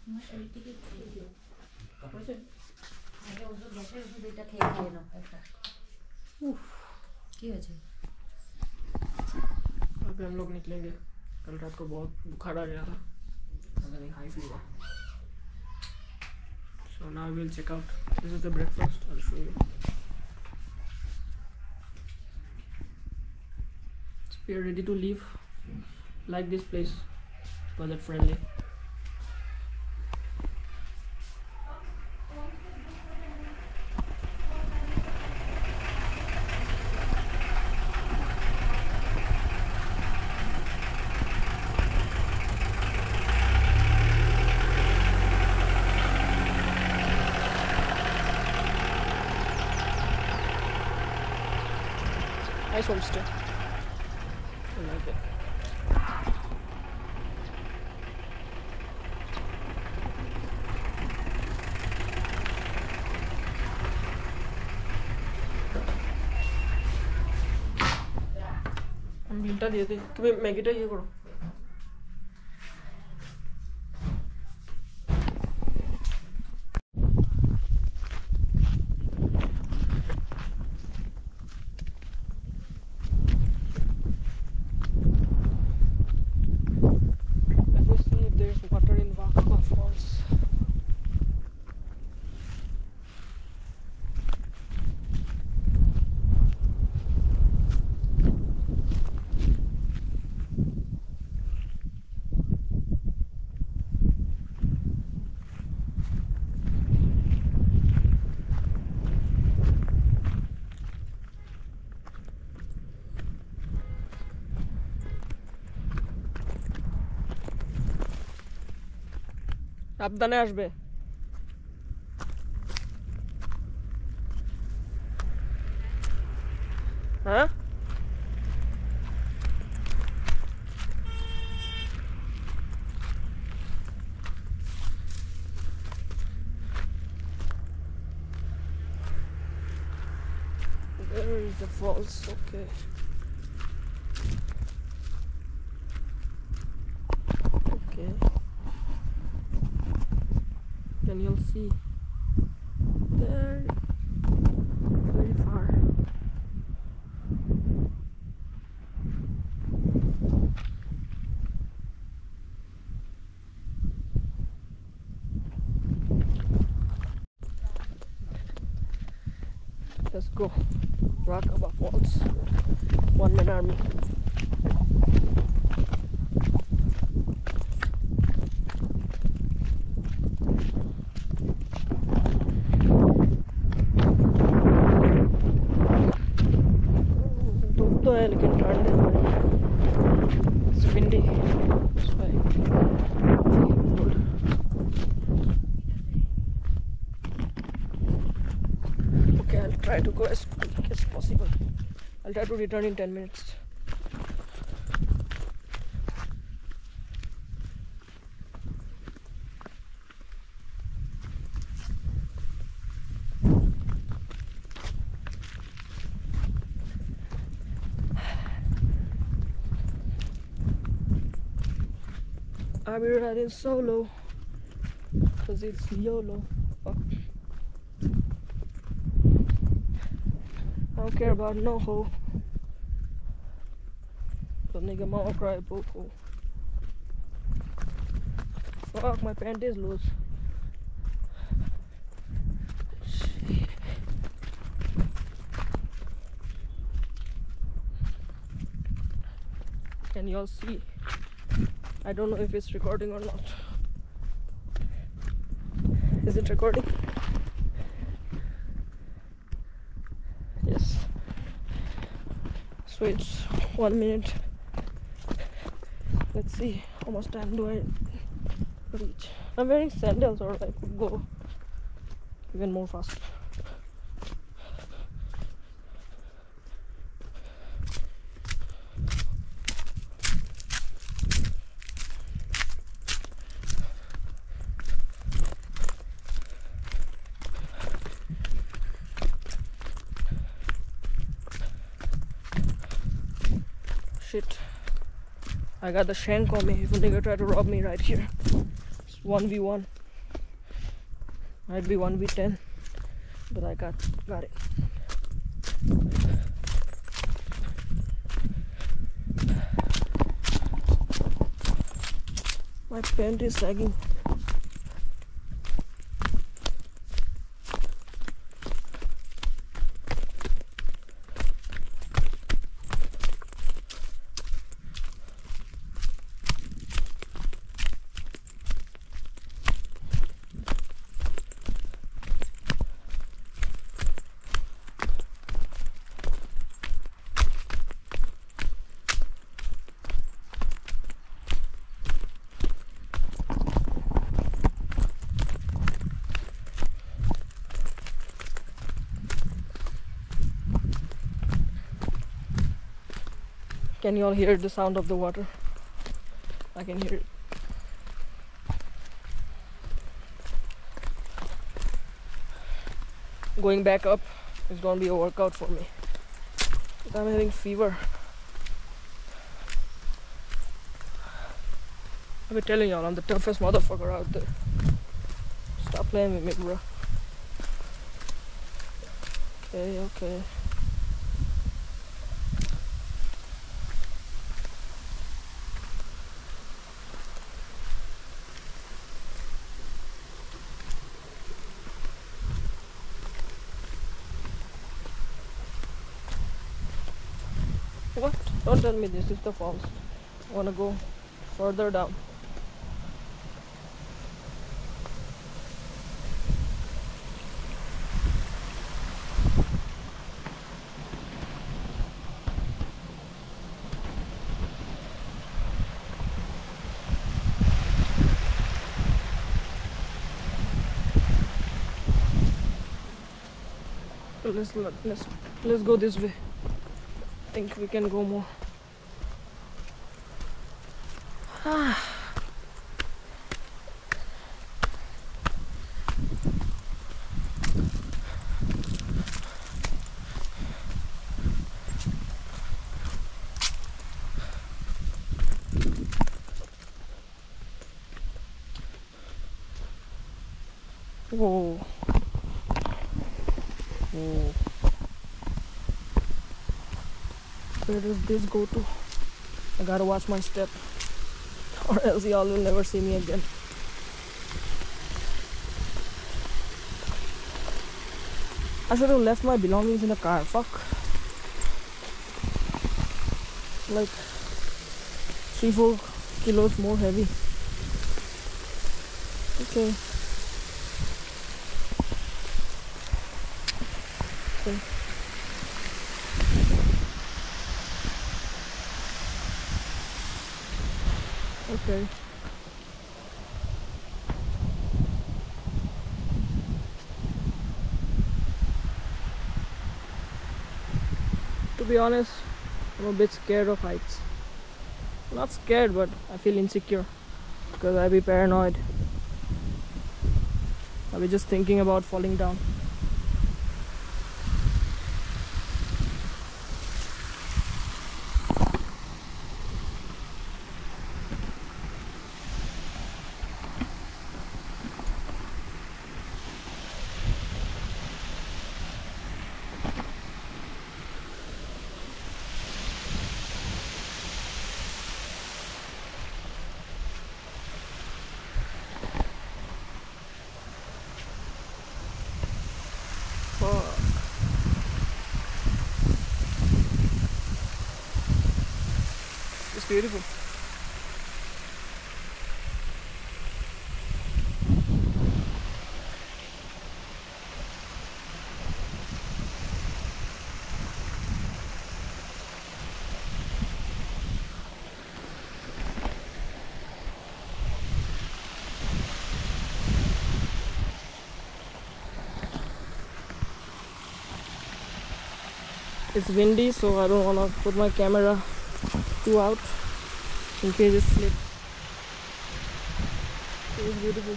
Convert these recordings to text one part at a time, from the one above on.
अभी हम लोग निकलेंगे। कल रात को बहुत बुखार आ गया था, high fever. So now we'll check out. This is the breakfast. I'll show you. So we are ready to leave. Like this place, budget friendly. Nice homestay. I like it. हम बिल्टा दिए थे कि मैगीटा ये करो। সাবধানে আসবে। হ্যাঁ There is the falls. Okay. Okay. Then you'll see there, very far. Let's go. Rakaba Falls. One-man army. लेकिन ठंड है बड़ी, it's windy, that's why cold. Okay, I'll try to go as quick as possible. I'll try to return in 10 minutes. I'll be riding solo because it's YOLO. Fuck. I don't care about no hoe. The nigga mama cry both hoe. Fuck, my pant is loose. Shit. Can y'all see? I don't know if it's recording or not. Is it recording? Yes. So it's 1 minute. Let's see how much time do I reach. I'm wearing sandals or I could go even more fast. Shit, I got the shank on me if a nigga try to rob me right here. It's 1v1. Might be 1v10, but I got it. My pant is sagging. Can you all hear the sound of the water? I can hear it. Going back up is gonna be a workout for me. I'm having fever. I've been telling y'all I'm the toughest motherfucker out there. Stop playing with me, bro. Okay. What? Don't tell me this is the falls. I wanna go further down. Let's go this way. I think we can go more. Whoa. Whoa. Where does this go to? I gotta watch my step, or else y'all will never see me again. I should have left my belongings in the car. Fuck. Like 3-4 kilos more heavy. Okay. Okay. To be honest, I'm a bit scared of heights. Not scared, but I feel insecure because I be paranoid. I be just thinking about falling down. It's beautiful. It's windy, so I don't want to put my camera too out in case it slips. It's beautiful.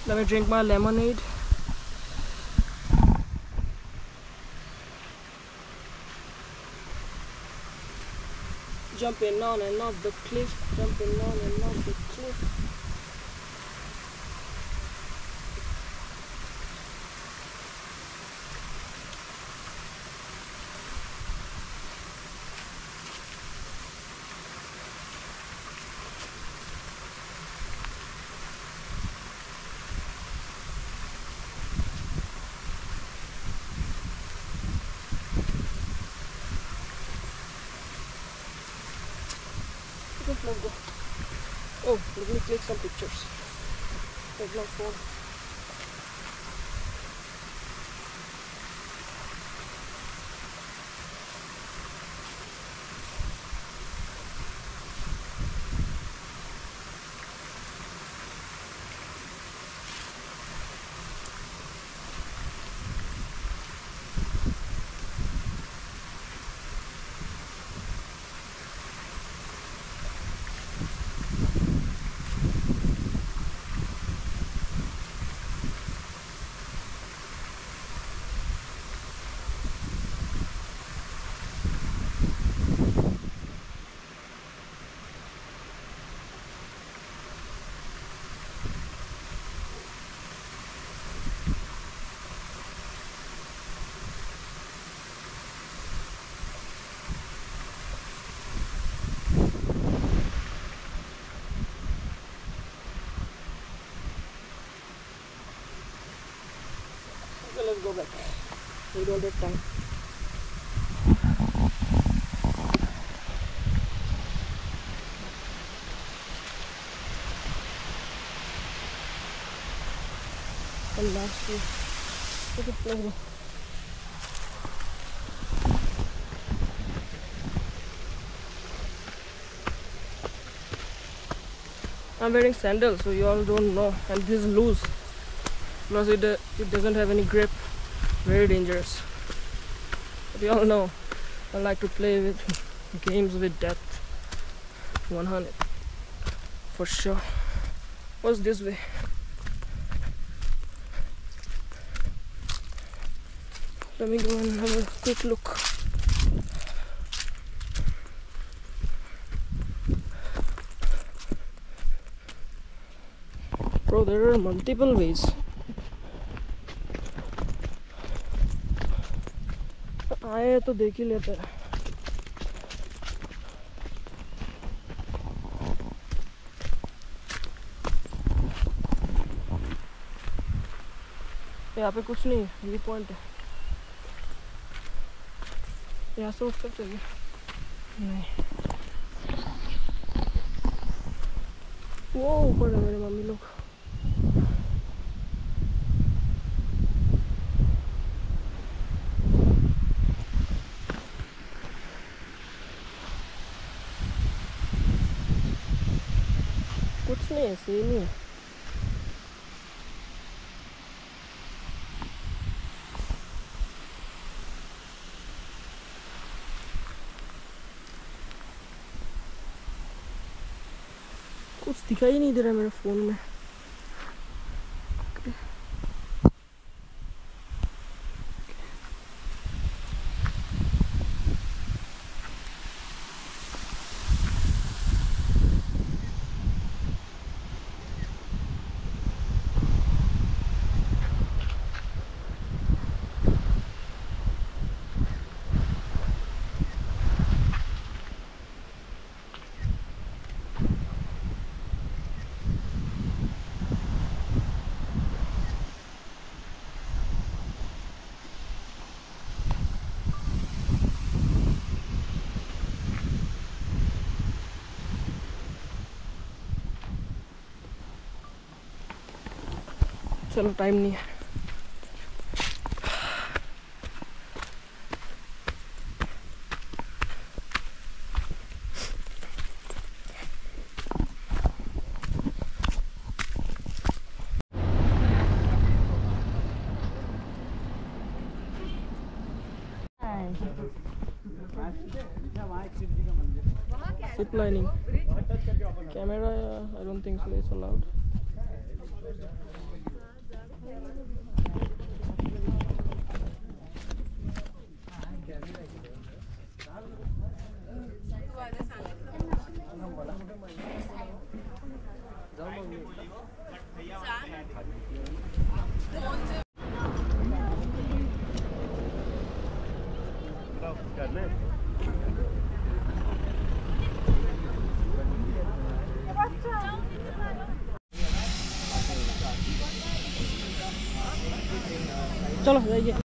Let me drink my lemonade. Jumping on and off the cliff, jumping on and off the cliff. Okay, let's go. Oh, let me take some pictures. Take my phone. Okay, let's go back. We don't have time. And last year. Okay, let's go. I'm wearing sandals, so you all don't know, and this is loose. Plus it doesn't have any grip. Very dangerous. But you all know I like to play with games with depth. 100 for sure. What's this way? Let me go and have a quick look. Bro, there are multiple ways. आए तो देख ही लेते हैं. यहाँ पे कुछ नहीं है, व्यू पॉइंट है. यहाँ से उठ सकते हैं? नहीं. वो ऊपर है मेरे मम्मी लोग. कुछ नहीं है, सेम ही है. कुछ दिखाई नहीं दे रहा मेरे फोन में. चलो टाइम नहीं है. Zip lining. Camera, I don't think so it's allowed. चलो जाइए।